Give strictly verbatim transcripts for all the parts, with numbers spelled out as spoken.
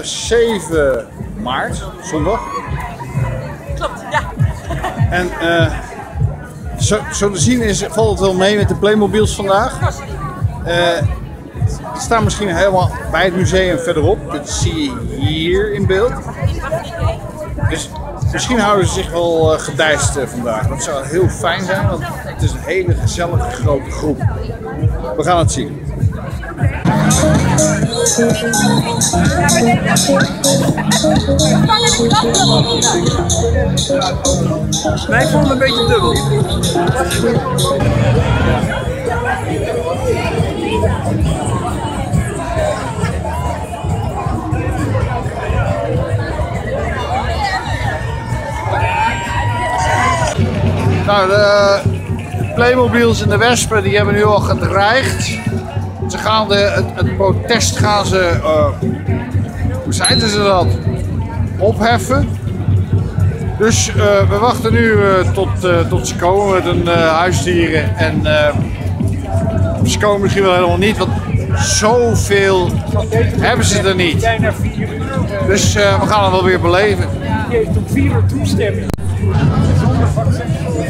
zeven maart, zondag. Klopt, ja. En uh, zo, zo te zien is, valt het wel mee met de Playmobiels vandaag. Uh, die staan misschien helemaal bij het museum verderop. Dat zie je hier in beeld. Dus misschien houden ze zich wel uh, gedijst uh, vandaag. Dat zou heel fijn zijn, want het is een hele gezellige grote groep. We gaan het zien. Nee, ik vond het een beetje dubbel. Nou, de Playmobiels en de wespen die hebben nu al gedreigd. Ze gaan de, het, het protest gaan ze, uh, hoe zeiden ze dat, opheffen. Dus uh, we wachten nu uh, tot, uh, tot ze komen met hun uh, huisdieren. En uh, ze komen misschien wel helemaal niet, want zoveel hebben ze er niet. Dus uh, we gaan het wel weer beleven. Die heeft om vier uur toestemming. Zonder vaccin.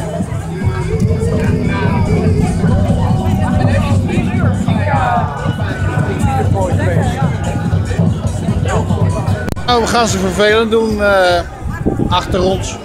Nou, we gaan ze vervelend doen uh, achter ons.